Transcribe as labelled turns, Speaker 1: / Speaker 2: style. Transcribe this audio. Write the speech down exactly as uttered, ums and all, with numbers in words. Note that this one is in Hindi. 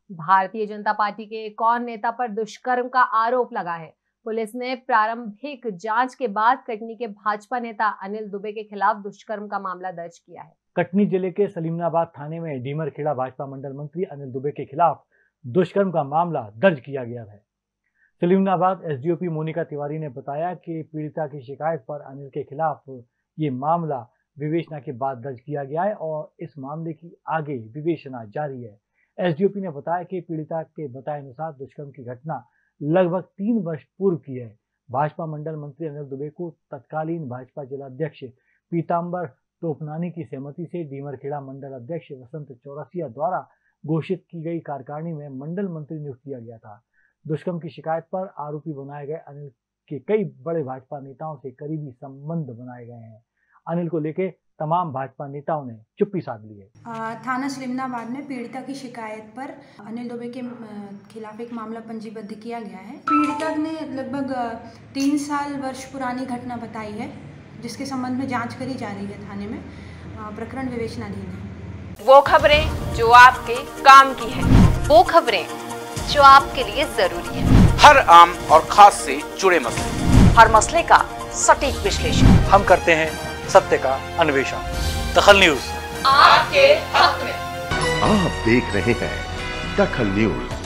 Speaker 1: भारतीय जनता पार्टी के एक और नेता पर दुष्कर्म का आरोप लगा है। पुलिस ने प्रारंभिक जांच के बाद कटनी के भाजपा नेता अनिल दुबे के खिलाफ दुष्कर्म का मामला दर्ज किया है।
Speaker 2: कटनी जिले के सलीमनाबाद थाने में डीमरखेड़ा भाजपा मंडल मंत्री अनिल दुबे के खिलाफ दुष्कर्म का मामला दर्ज किया गया है। सलीमनाबाद एसडीओपी मोनिका तिवारी ने बताया कि पीड़िता की शिकायत पर अनिल के खिलाफ ये मामला विवेचना के बाद दर्ज किया गया है और इस मामले की आगे विवेचना जारी है। एसडीओपी ने बताया कि पीड़िता के बताए अनुसार दुष्कर्म की घटना लगभग तीन वर्ष पूर्व की है। भाजपा मंडल मंत्री अनिल दुबे को तत्कालीन भाजपा जिलाध्यक्ष पीताम्बर टोपनानी की सहमति से डीमरखेड़ा मंडल अध्यक्ष वसंत चौरसिया द्वारा घोषित की गई कार्यकारिणी में मंडल मंत्री नियुक्त किया गया था। दुष्कर्म की शिकायत पर आरोपी बनाए गए अनिल के कई बड़े भाजपा नेताओं से करीबी संबंध बनाए गए हैं। अनिल को लेकर तमाम भाजपा नेताओं ने चुप्पी साध ली है।
Speaker 3: थाना सलीमनाबाद में पीड़िता की शिकायत पर अनिल दुबे के खिलाफ एक मामला पंजीबद्ध किया गया है। पीड़िता ने लगभग तीन साल वर्ष पुरानी घटना बताई है, जिसके संबंध में जांच करी जा रही है थाने में। प्रकरण विवेचनाधीन है।
Speaker 4: वो खबरें जो आपके काम की है, वो खबरें जो आपके लिए जरूरी है,
Speaker 5: हर आम और खास से जुड़े मसले,
Speaker 4: हर मसले का सटीक विश्लेषण
Speaker 2: हम करते हैं सत्य का अन्वेषण। दखल न्यूज
Speaker 4: आपके हक में।
Speaker 6: आप देख रहे हैं दखल न्यूज।